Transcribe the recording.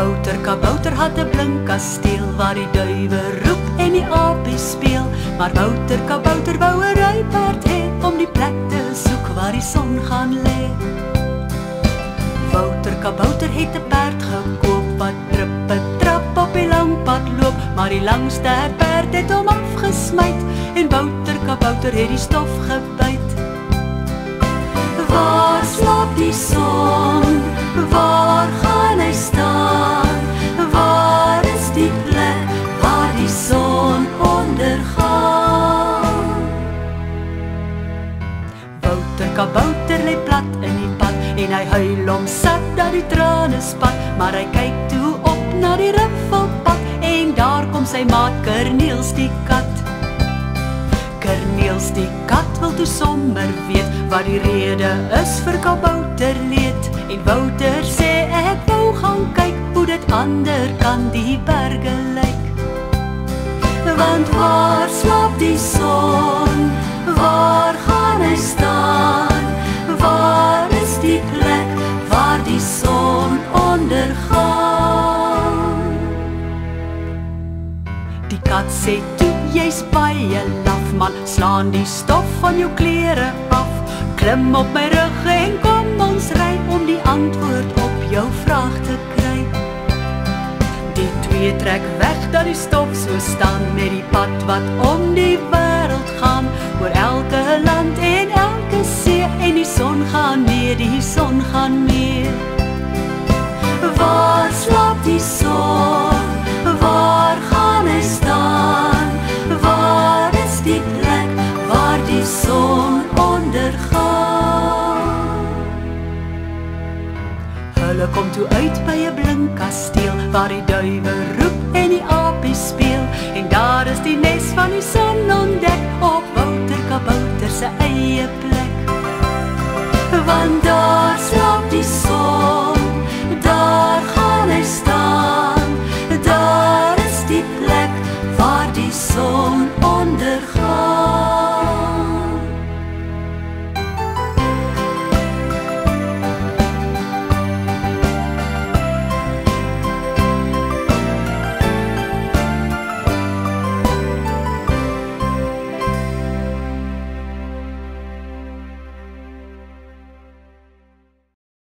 Wouter Kabouter had 'n blink kasteel waar die duwe roep en die apies speel. Maar Wouter Kabouter wou 'n ruiperd hê om die plek te soek waar die son gaan lê. Wouter Kabouter het 'n perd gekoop wat trap op die lang pad loop, maar die langste perd het hom afgesmyt en Wouter Kabouter het die stof gebyt. Waar slaap die son? Waar gaan hy staan? Waar is die plek waar die son ondergaan? Wouter Kabouter lê plat in die pad en hy huil om sat dat die trane spat, maar hy kyk toe op na die riffelpad en daar kom sy maat Kerniels die kat. Kerniels die kat wil toe sommer weet wat die rede is vir Kabouter leed. En Wouter sê ek wou gaan kyk hoe dit ander kan die berge lyk. Want waar slaap die son? Waar gaan hy staan? Waar is die plek waar die son ondergaan? Die kat sê toe, jy's baie laf man, slaan die stof van jou klere af. Klim op my rug en kom ons ry om die antwoord op jou vraag te kry. Die twee trek weg dat die stof so staan met die pad wat om die wêreld gaan, oor elke land en elke see en die son gaan mee, die son gaan mee. Waar slaap die son? Waar gaan hy staan? Waar is die plek waar die son ondergaan? Hulle kom toe uit by 'n blink kasteel waar die duwe roep en die apies speel. En daar is die nes van die son ontdek op Wouter Kabouter se eie plek. Want